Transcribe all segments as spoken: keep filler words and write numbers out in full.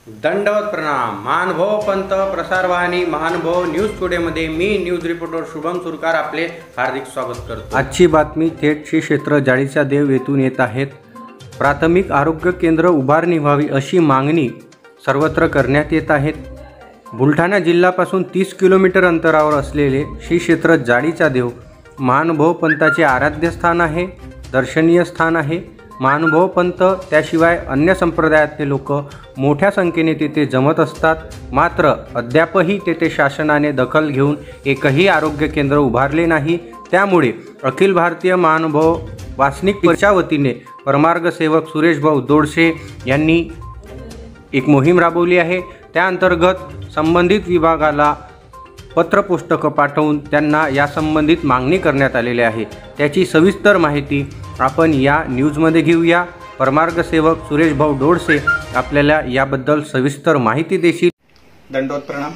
दंडवत प्रणाम। महानुभव पंत प्रसारवाहिनी महानुभव न्यूज टुडे मध्ये मी न्यूज रिपोर्टर शुभम सुरकार आपले हार्दिक स्वागत करतो। आजची बातमी थेट श्री क्षेत्र जाळीचा देव येथून येत आहेत। प्राथमिक आरोग्य केंद्र उभारणी व्हावी अशी मागणी सर्वत्र करण्यात येत आहेत। बुलढाणा जिल्ह्यापासून तीस किलोमीटर अंतरावर असलेले श्री क्षेत्र जाळीचा देव महानुभव पंताचे आराध्य स्थान आहे, दर्शनीय स्थान आहे। महानुभव पंत त्याशिवाय अन्य संप्रदायातले लोक मोठ्या संख्येने तेथे जमत असतात, मात्र अद्यापही तेथे शासनाने दखल घेऊन एकही आरोग्य केंद्र उभारले नाही। त्यामुळे अखिल भारतीय महानुभव वासनिक परिषदेच्या वतीने परमार्ग सेवक सुरेश भाऊ दोडसे यांनी एक मोहीम राबवली आहे। त्या अंतर्गत संबंधित विभागाला पत्रपुस्तक पाठवून त्यांना या संबंधित मागणी करण्यात आलेली आहे। त्याची सविस्तर माहिती आपण या न्यूजमध्ये घेऊया। परमार्ग सेवक सुरेश भाऊ दोडसे आपल्याला याबद्दल सविस्तर माहिती देतील। दंडवत प्रणाम।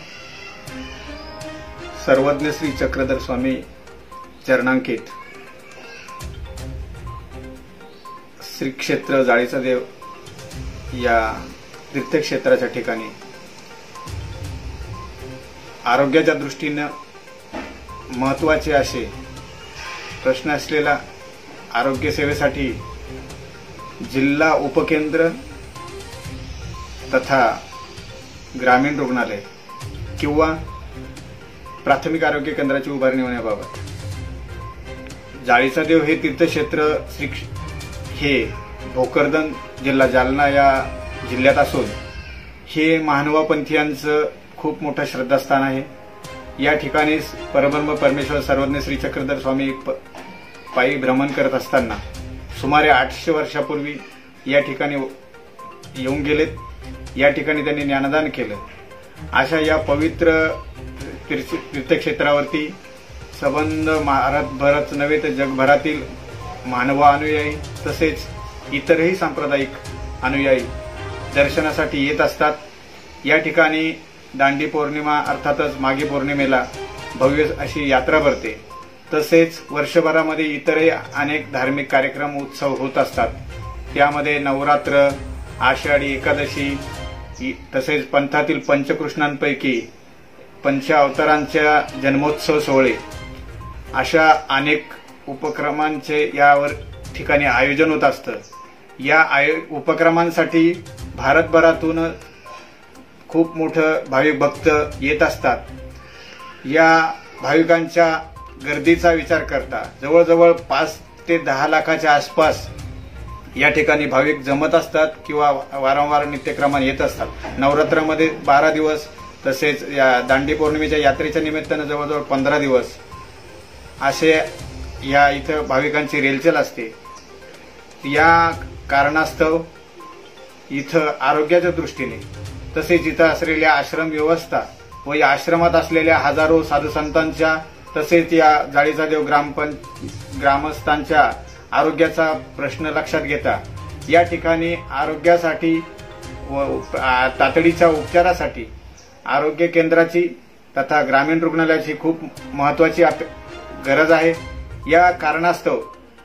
सर्वज्ञ श्री चक्रधर स्वामी चरणांकित श्री क्षेत्र जाळीचा देव या तीर्थक्षेत्राच्या ठिकाणी आरोग्याच्या दृष्टीने महत्त्वाचे असे प्रश्न असलेला आरोग्य सेवेसाठी जिल्हा उपकेंद्र तथा ग्रामीण रुग्णालय किंवा प्राथमिक आरोग्य केंद्राची उभारणी होण्याबाबत जाळीचा देव हे तीर्थक्षेत्र श्री हे भोकरदन जिल्हा जालना या जिल्ह्यात असून हे महानुभावपंथीयांचं खूप मोठं श्रद्धास्थान आहे। या ठिकाणी परब्रह्म परमेश्वर सर्वज्ञ श्री चक्रधर स्वामी पायी भ्रमण करत असताना सुमारे आठशे वर्षापूर्वी या ठिकाणी येऊन गेलेत। या ठिकाणी त्यांनी ज्ञानदान केलं। अशा या पवित्र तीर्थक्षेत्रावरती संबंध भारतभरच नव्हे तर जगभरातील मानव अनुयायी तसेच इतरही सांप्रदायिक अनुयायी दर्शनासाठी येत असतात। या ठिकाणी दांडी पौर्णिमा अर्थातच माघी पौर्णिमेला भव्य अशी यात्रा भरते। तसेच वर्षभरामध्ये इतरही अनेक धार्मिक कार्यक्रम उत्सव होत असतात। त्यामध्ये नवरात्र, आषाढी एकादशी तसेच पंथातील पंचकृष्णांपैकी पंच अवतारांच्या जन्मोत्सव सोहळे अशा अनेक उपक्रमांचे यावर ठिकाणी आयोजन होत असतं। या उपक्रमांसाठी भारतभरातून खूप मोठं भाविक भक्त येत असतात। या भाविकांच्या गर्दीचा विचार करता जवळजवळ पाच ते दहा लाखाच्या आसपास या ठिकाणी भाविक जमत असतात किंवा वारंवार नित्यक्रमाने येत असतात। नवरात्रामध्ये बारा दिवस तसेच या दांडी पौर्णिमेच्या यात्रेच्या निमित्तानं जवळजवळ पंधरा दिवस असे या इथं भाविकांची रेलचेल असते। या कारणास्तव इथं आरोग्याच्या दृष्टीने तसेच इथं असलेल्या आश्रम व्यवस्था व या आश्रमात असलेल्या हजारो साधू संतांच्या तसेच या जाळीचा देव ग्रामपं ग्रामस्थांच्या आरोग्याचा प्रश्न लक्षात घेता या ठिकाणी आरोग्यासाठी व तातडीच्या उपचारासाठी आरोग्य केंद्राची तथा ग्रामीण रुग्णालयाची खूप महत्त्वाची गरज आहे। या कारणास्तव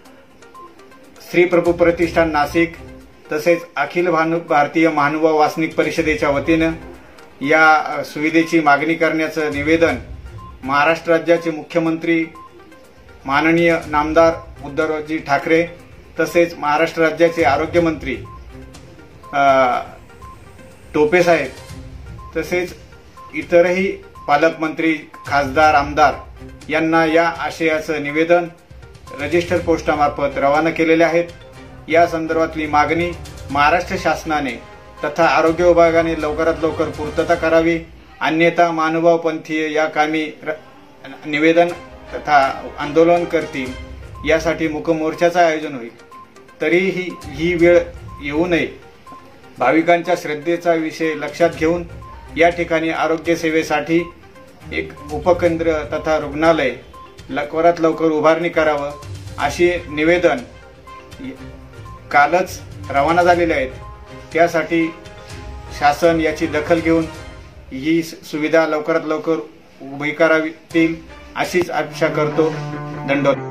श्री प्रभू प्रतिष्ठान नाशिक तसेच अखिल भारतीय महानुभाव वासनिक परिषदेच्या वतीनं या सुविधेची मागणी करण्याचं निवेदन महाराष्ट्र राज्याचे मुख्यमंत्री माननीय नामदार उद्धवजी ठाकरे तसेच महाराष्ट्र राज्याचे आरोग्यमंत्री टोपे साहेब तसेच इतरही पालकमंत्री, खासदार, आमदार यांना या आशयाचं निवेदन रजिस्टर पोस्टामार्फत रवाना केलेले आहेत। या संदर्भातली मागणी महाराष्ट्र शासनाने तथा आरोग्य विभागाने लवकरात लवकर पूर्तता करावी, अन्यथा महानुभावपंथीय या कामी निवेदन तथा आंदोलन करतील। यासाठी मूकमोर्चाचं आयोजन होईल। तरीही ही वेळ येऊ नये, भाविकांच्या श्रद्धेचा विषय लक्षात घेऊन या ठिकाणी आरोग्य सेवेसाठी एक उपकेंद्र तथा रुग्णालय लवकरात लवकर उभारणी करावं असे निवेदन कालच रवाना झालेले आहेत। त्यासाठी शासन याची दखल घेऊन ही सुविधा लवकरात लवकर उभी करावी अशीच अपेक्षा करतो। दंडवत।